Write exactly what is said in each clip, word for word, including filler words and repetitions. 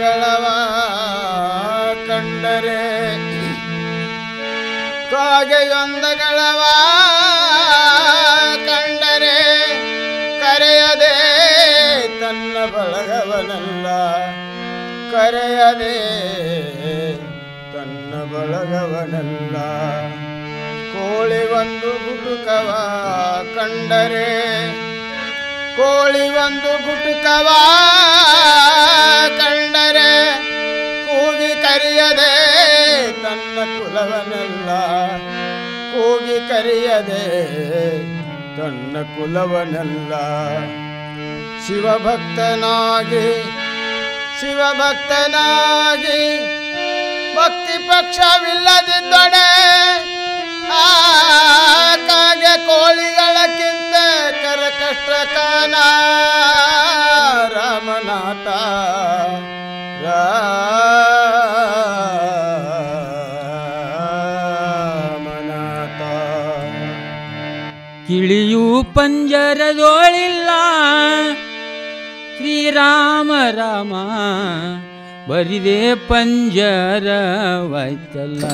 ಒಂದಗಳವ ಕಂಡರೆ ಕಾಗೆಯೊಂದಗಳವ ಕಂಡರೆ ಕರೆಯದೆ ತನ್ನ ಬಳಗವನಲ್ಲ ಕರೆಯದೆ ತನ್ನ ಬಳಗವನಲ್ಲ ಕೋಳಿ ಒಂದು ಗುಟುಕವ ಕಂಡರೆ ಕೋಳಿ ಒಂದು ಗುಟುಕವ ಕಂಡರೆ ಕೂಗಿ ಕರೆಯದೆ ತನ್ನ ಕುಲವನೆಲ್ಲ ಕೂಗಿ ಕರೆಯದೆ ತನ್ನ ಕುಲವನೆಲ್ಲ ಶಿವಭಕ್ತನಾಗಿ ಶಿವಭಕ್ತನಾಗಿ ಭಕ್ತಿ ಪಕ್ಷವಿಲ್ಲದಿದ್ದೊಡೆ ಆ ಕಾಗೆ ಕೋಳಿಗಳಕ್ಕಿಂತ ಕರ ಕಷ್ಟಕನ ರಾಮನಾಥ ರಾಮನಾಥ ಕಿಳಿಯು ಪಂಜರದೋಳಿಲ್ಲ ಶ್ರೀರಾಮ ರಾಮ ಬರಿದೆ ಪಂಜರವಾಯ್ತಲ್ಲ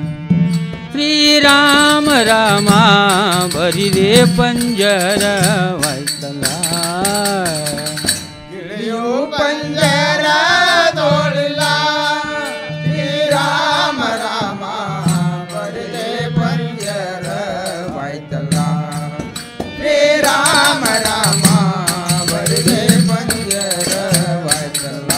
ಶ್ರೀರಾಮ ರಾಮ ಬರಿದೆ ಪಂಜರವಾಯ್ತಲ್ಲ ಗಿಳಿಯು ಪಂಜರದೋಳಿಲ್ಲ ಶ್ರೀರಾಮ ರಾಮ ಬರಿದೆ ಪಂಜರವಾಯ್ತಲ್ಲ ಶ್ರೀರಾಮ ರಾಮ ಬರಿದೆ ಪಂಜರವಾಯ್ತಲ್ಲ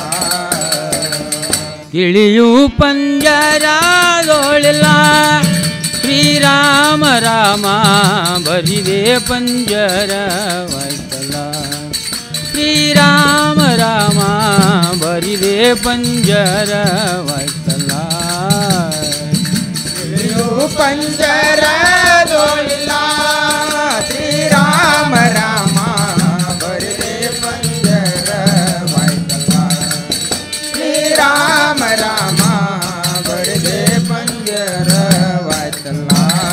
ಗಿಳಿಯು ಪಂಜರದೋಳಿಲ್ಲ ಶ್ರೀರಾಮ ರಾಮ ಬರಿದೆ ಪಂಜರವಾಯ್ತಲ್ಲ ಶ್ರೀರಾಮ ರಾಮ ಬರಿದೆ ಪಂಜರವಾಯ್ತಲ್ಲ ಗಿಳಿಯು ಪಂಜರದೋಳಿಲ್ಲ ಶ್ರೀರಾಮ ರಾಮ ಬರಿದೆ ಪಂಜರವಾಯ್ತಲ್ಲ ಶ್ರೀರಾಮ ರಾಮ ಬರಿದೆ ಪಂಜರವಾಯ್ತಲ್ಲ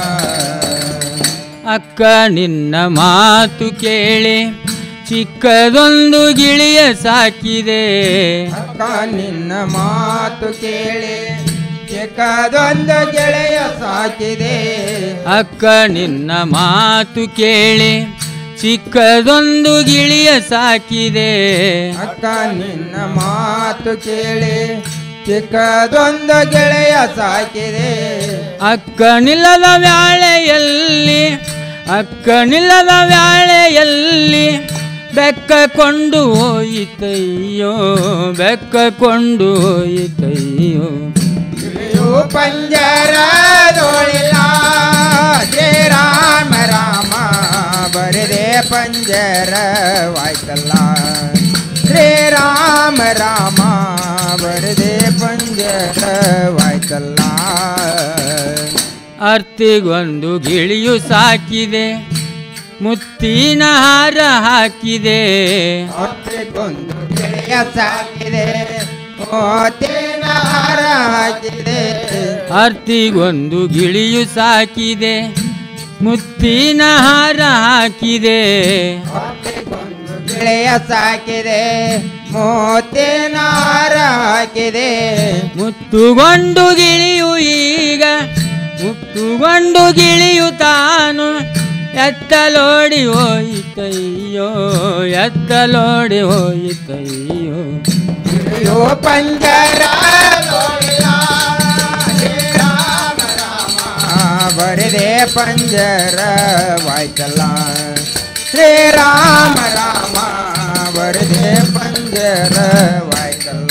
ಅಕ್ಕ ನಿನ್ನ ಮಾತು ಕೇಳಿ ಚಿಕ್ಕದೊಂದು ಗಿಳಿಯ ಸಾಕಿದೆ ಅಕ್ಕ ನಿನ್ನ ಮಾತು ಕೇಳಿ ಚಿಕ್ಕದೊಂದು ಗೆಳೆಯ ಸಾಕಿದೆ ಅಕ್ಕ ನಿನ್ನ ಮಾತು ಕೇಳಿ ಚಿಕ್ಕದೊಂದು ಗಿಳಿಯ ಸಾಕಿದೆ ಅಕ್ಕ ನಿನ್ನ ಮಾತು ಕೇಳಿ ಚಿಕ್ಕದೊಂದು ಗೆಳೆಯ ಸಾಕಿದೆ ಅಕ್ಕ ನಿಲ್ಲದ ವ್ಯಾಳೆಯಲ್ಲಿ ಅಕ್ಕ ನಿಲ್ಲದ ವ್ಯಾಳೆಯಲ್ಲಿ ಬೆಕ್ಕ ಕೊಂಡು ಹೋಯಿತಯ್ಯೋ ಬೆಕ್ಕ ಕೊಂಡು ಹೋಯಿತಯ್ಯೋ ಗಿಳಿಯು ಪಂಜರದೋಳಿಲ್ಲ ಶ್ರೀರಾಮ ರಾಮ ಬರಿದೆ ಪಂಜರವಾಯ್ತಲ್ಲ ಶ್ರೀರಾಮ ರಾಮ ಬರಿದೆ ಪಂಜರವಾಯ್ತಲ್ಲ ಅರ್ತಿಗೊಂದು ಗಿಳಿಯು ಸಾಕಿದೆ ಮುತ್ತಿನ ಹಾರ ಹಾಕಿದೆ ಅರ್ತಿಗೊಂದು ಗೆಳೆಯ ಸಾಕಿದೆ ಮುತ್ತಿನ ಹಾರ ಹಾಕಿದೆ ಅರ್ತಿಗೊಂದು ಗಿಳಿಯು ಸಾಕಿದೆ ಮುತ್ತಿನ ಹಾರ ಹಾಕಿದೆ ಅರ್ತಿಗೊಂದು ಗೆಳೆಯ ಸಾಕಿದೆ ಮುತ್ತಿನ ಹಾರ ಹಾಕಿದೆ ಮುತ್ತುಗೊಂಡು ಗಿಳಿಯು ಈಗ ಮುತ್ತುಗೊಂಡು ಗಿಳಿಯು ತಾನು ಎತ್ತಲೋಡಿ ಹೋಯಿತಯ್ಯೋ ಎತ್ತಲೋಡಿ ಹೋಯಿತಯ್ಯೋ ಗಿಳಿಯು ಪಂಜರದೋಳಿಲ್ಲ ಶ್ರೀರಾಮ ರಾಮ ಬರಿದೆ ಪಂಜರವಾಯ್ತಲ್ಲ ಶ್ರೀರಾಮ ರಾಮ ಬರಿದೆ ಪಂಜರವಾಯ್ತಲ್ಲ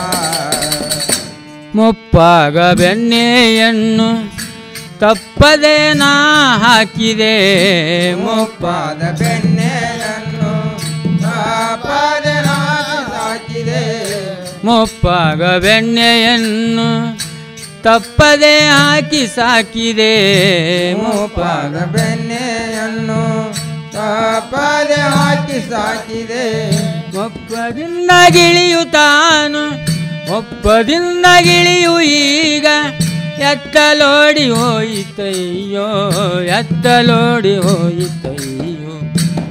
ಮುಪ್ಪಾಗ ಬೆಣ್ಣೆಯನ್ನು ತಪ್ಪದೆ ನಾ ಹಾಕಿದೆ ಮುಪ್ಪಾದ ಬೆಣ್ಣೆಯನ್ನು ತಪ್ಪದೆ ನಾ ಹಾಕಿದೆ ಮುಪ್ಪಾಗ ಬೆಣ್ಣೆಯನ್ನು ತಪ್ಪದೆ ಹಾಕಿ ಸಾಕಿದೆ ಮುಪ್ಪಾದ ಬೆಣ್ಣೆಯನ್ನು ತಪ್ಪದೆ ಹಾಕಿ ಸಾಕಿದೆ ಒಪ್ಪದಿಂದ ಗಿಳಿಯು ತಾನು ಒಪ್ಪದಿಂದ ಗಿಳಿಯು ಈಗ ಎತ್ತಲೋಡಿ ಹೋಯಿತಯ್ಯೋ ಎತ್ತಲೋಡಿ ಹೋಯಿತಯ್ಯೋ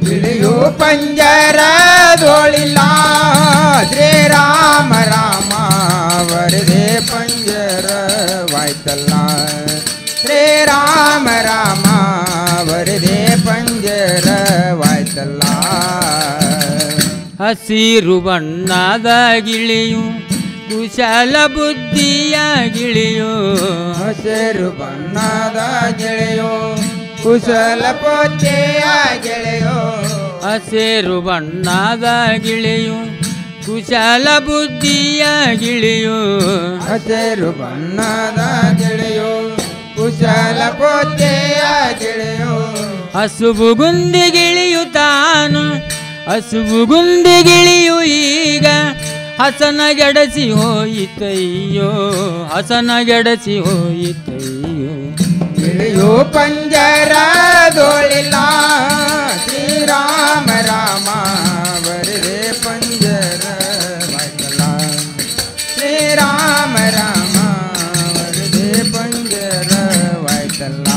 ಗಿಳಿಯು ಪಂಜರದೋಳಿಲ್ಲ ಶ್ರೀರಾಮ ರಾಮ ಹಸಿರು ಬಣ್ಣದ ಗಿಳಿಯು ಕುಶಲ ಬುದ್ಧಿಯ ಗಿಳಿಯು ಹಸಿರು ಬಣ್ಣದ ಗೆಳೆಯೋ ಕುಶಲ ಪೋತೆಯ ಗೆಳೆಯೋ ಹಸಿರು ಬಣ್ಣದ ಗಿಳಿಯು ಕುಶಲ ಬುದ್ಧಿಯ ಗಿಳಿಯು ಹಸಿರು ಬಣ್ಣದ ಗೆಳೆಯೋ ಕುಶಲ ಪೋತೆಯ ಗೆಳೆಯೋ ಹಸುಬು ಗುಂಡಿ ಗಿಳಿಯು ತಾನು ಹಸುಬು ಗುಂಡಿ ಗಿಳಿಯು ಈಗ ಹಸನ ಗೆಡಸಿ ಹೋಯಿತಯ್ಯೋ ಹಸನ ಗೆಡಸಿ ಹೋಯಿತಯ್ಯೋ ಗಿಳಿಯೋ ಪಂಜರದೋಳಿಲ್ಲ ಶ್ರೀರಾಮ ರಾಮ ಬರದೆ ಪಂಜರ ವಾಯ್ತಲ್ಲ ಶ್ರೀರಾಮ ರಾಮ ಬರದೆ ಪಂಜರ ವಾಯ್ತಲ್ಲ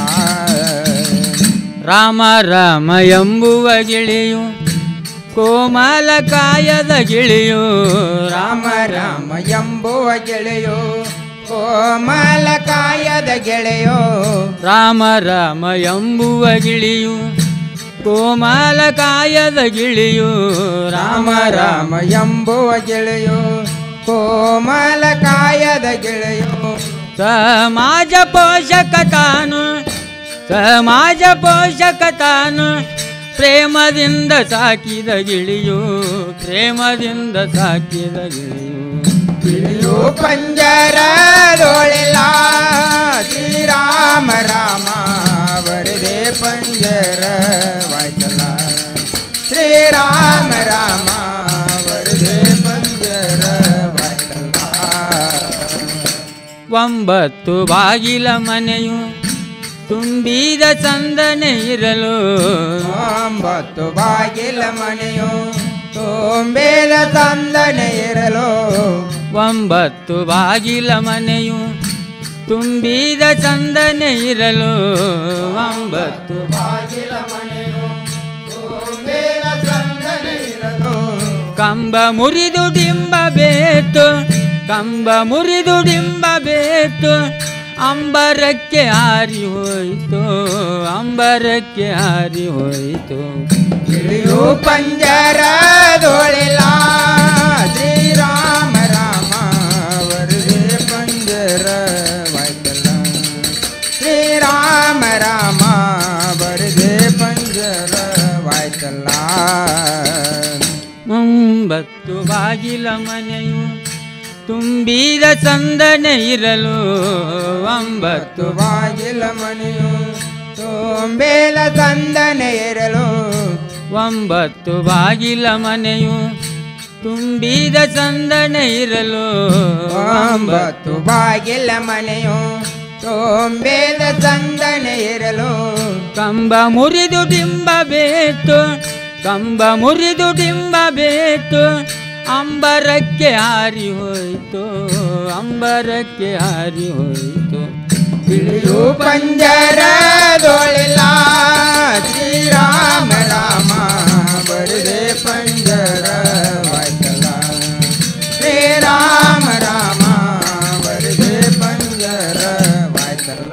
ರಾಮ ರಾಮ ಎಂಬುವ ಗಿಳಿಯು ಕೋಮಲ ಕಾಯದ ಗಿಳಿಯು ರಾಮ ರಾಮ ಎಂಬುವ ಗೆಳೆಯೋ ಕೋಮಲ ಕಾಯದ ಗೆಳೆಯೋ ರಾಮ ರಾಮ ಎಂಬುವ ಗಿಳಿಯು ಕೋಮಲ ಕಾಯದ ಗಿಳಿಯು ರಾಮ ರಾಮ ಎಂಬುವ ಗೆಳೆಯೋ ಕೋಮಲ ಕಾಯದ ಗೆಳೆಯೋ ಸಮಾಜ ಪೋಷಕ ತಾನು ಸಮಾಜ ಪೋಷಕ ತಾನು ಪ್ರೇಮದಿಂದ ಸಾಕಿದ ಗಿಳಿಯು ಪ್ರೇಮದಿಂದ ಸಾಕಿದ ಗಿಳಿಯು ಗಿಳಿಯೋ ಪಂಜರದೋಳಿಲ್ಲ ಶ್ರೀರಾಮ ರಾಮ ಬರದೆ ಪಂಜರ ವಾಯ್ತಲ್ಲ ಶ್ರೀರಾಮ ರಾಮ ಬರದೆ ಪಂಜರ ವಾಯ್ತಲ್ಲ ಒಂಬತ್ತು ಬಾಗಿಲ ಮನೆಯು ತುಂಬಿದ ಚಂದನೆ ಇರಲು ಒಂಬತ್ತು ಬಾಗಿಲ ಮನೆಯು ತುಂಬೇಲ ತಂದನೆ ಇರಲು ಒಂಬತ್ತು ಬಾಗಿಲ ಮನೆಯು ತುಂಬಿದ ಚಂದನೆ ಇರಲು ಒಂಬತ್ತು ಬಾಗಿಲ ಮನೆಯು ತುಂಬೇಲ ತಂದನೆ ಇರಲು ಕಂಬ ಮುರಿದು ಡಿಂಬ ಬೇತು ಕಂಬ ಮುರಿದು ಡಿಂಬ ಬೇತು ಅಂಬರಕ್ಕೆ ಹಾರಿ ಹೋಯಿತು ಅಂಬರಕ್ಕೆ ಹಾರಿ ಹೋಯಿತು ಗಿಳಿಯು ಪಂಜರದೋಳಿಲ್ಲ ಶ್ರೀರಾಮ ರಾಮ ವರದೆ ಪಂಜರ ವಾಯ್ತಲ್ಲ ಶ್ರೀರಾಮ ರಾಮ ಬರದೆ ಪಂಜರ ವಾಯ್ತಲ್ಲ ಒಂಬತ್ತು ಬಾಗಿಲ ಮನೆಯು ತುಂಬಿದ ಚಂದನೆ ಇರಲು ಒಂಬತ್ತು ಬಾಗಿಲ ಮನೆಯು ತುಂಬೇಲ ತಂದನೆ ಇರಲು ಒಂಬತ್ತು ಬಾಗಿಲ ಮನೆಯು ತುಂಬಿದ ಚಂದನೆ ಇರಲು ಒಂಬತ್ತು ಬಾಗಿಲ ಮನೆಯು ತುಂಬೇಲ ತಂದನೆ ಇರಲು ಕಂಬ ಮುರಿದು ಡಿಂಬ ಬೇತು ಕಂಬ ಮುರಿದು ಡಿಂಬ ಬೇತು ಅಂಬರಕ್ಕೆ ಹಾರಿ ಹೋಯಿತು ಅಂಬರಕ್ಕೆ ಹಾರಿ ಹೋಯಿತು ಗಿಳಿಯು ಪಂಜರದೋಳಿಲ್ಲ ಶ್ರೀರಾಮ ರಾಮ ಬರದೆ ಪಂಜರ ವಾಯ್ತಲ್ಲ ಶ್ರೀರಾಮ ರಾಮ ಬರದೆ ಪಂಜರ ವಾಯ್ತಲ್ಲ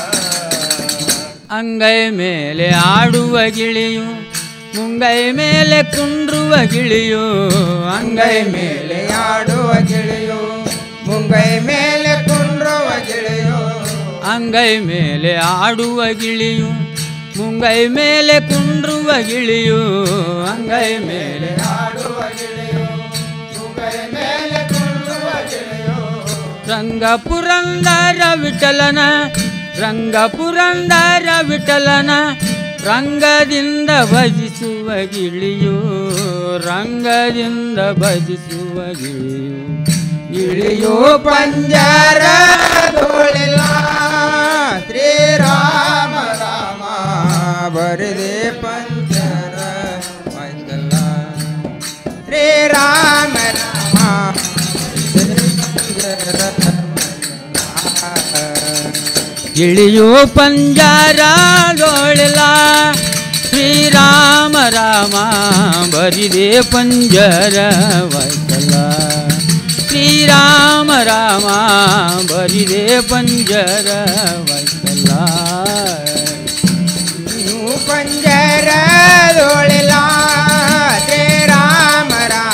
ಅಂಗೈ ಮೇಲೆ ಆಡುವ ಗಿಳಿಯು ಮುಂಗೈ ಮೇಲೆ ಕುಂಡ್ರುವ ಗಿಳಿಯು ಅಂಗೈ ಮೇಲೆ ಆಡುವ ಗಿಳಿಯು ಮುಂಗೈ ಮೇಲೆ ಕುಂಡ್ರುವ ಗಿಳಿಯು ಅಂಗೈ ಮೇಲೆ ಆಡುವ ಗಿಳಿಯು ಮುಂಗೈ ಮೇಲೆ ಕುಂಡ್ರುವ ಗಿಳಿಯು ಅಂಗೈ ಮೇಲೆ ಆಡುವ ಗಿಳಿಯು ಮುಂಗೈ ಮೇಲೆ ಕುಂಡ್ರುವ ಗಿಳಿಯು ರಂಗ ಪುರಂದರ ವಿಠಲನ ರಂಗ ಪುರಂದರ ವಿಠಲನ ರಂಗದಿಂದ ಭಜಿಸುವ ಗಿಳಿಯು ರಂಗದಿಂದ ಭಜಿಸುವ ಗಿಳಿಯು ಗಿಳಿಯು ಪಂಜರದೋಳಿಲ್ಲ ಶ್ರೀರಾಮ ರಾಮ ಬರದೆ ಪಂಜರ ವಾಯ್ತಲ್ಲ ಶ್ರೀರಾಮ ರಾಮ ಗಿಳಿಯು ಪಂಜರದೋಳಿಲ್ಲ ಶ್ರೀರಾಮ ರಾಮ ಬರಿದೆ ಪಂಜರ ವಾಯ್ತಲ್ಲ ಶ್ರೀರಾಮ ರಾಮ ಬರಿದೆ ಪಂಜರ ವಾಯ್ತಲ್ಲ ಪಂಜರದೋಳಿಲ್ಲ ಶ್ರೀರಾಮ ರಾಮ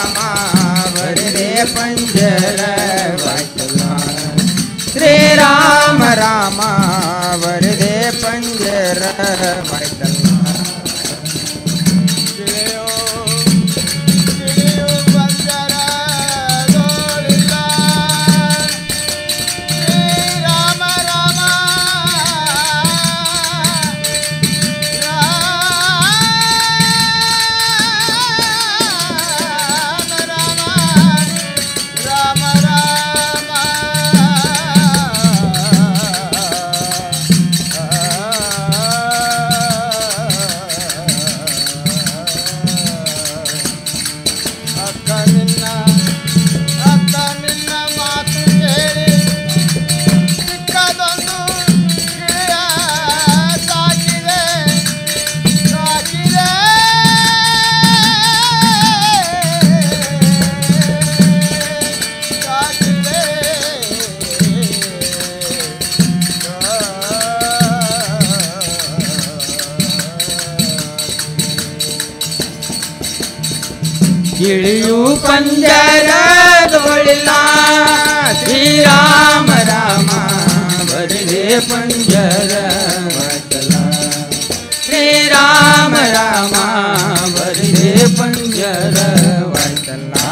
ಗಿಳಿಯು ಪಂಜರದೊಳಿಲ್ಲ ಶ್ರೀರಾಮ ರಾಮ ಬರಿದೆ ಪಂಜರ ವೈತಲ ಶ್ರೀರಾಮ ರಾಮ ಬರಿದೆ ಪಂಜರ ವೈತಲ